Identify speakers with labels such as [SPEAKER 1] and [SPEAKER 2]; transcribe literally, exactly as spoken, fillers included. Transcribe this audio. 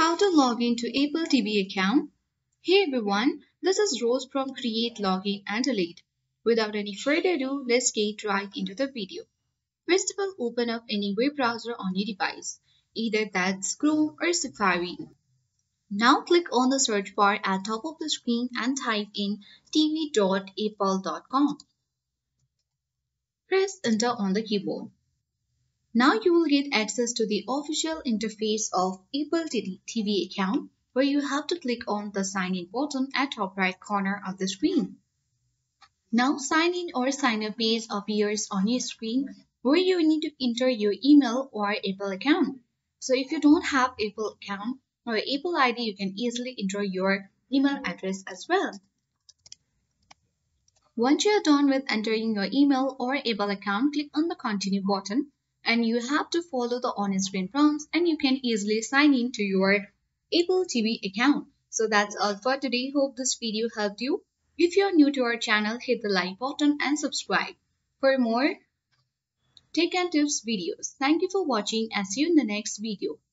[SPEAKER 1] How to log into Apple T V account. Hey everyone, this is Rose from Create Login and Delete. Without any further ado, let's get right into the video. First of all, open up any web browser on your device, either that's Chrome or Safari. Now click on the search bar at top of the screen and type in t v dot apple dot com. Press enter on the keyboard. Now you will get access to the official interface of Apple T V account, where you have to click on the sign in button at top right corner of the screen. Now sign in or sign up page appears on your screen where you need to enter your email or Apple account. So if you don't have Apple account or Apple I D, you can easily enter your email address as well. Once you are done with entering your email or Apple account, click on the continue button and you have to follow the on-screen prompts and you can easily sign in to your Apple T V account. So that's all for today. Hope this video helped you. If you are new to our channel, hit the like button and subscribe for more tech and tips videos. Thank you for watching and see you in the next video.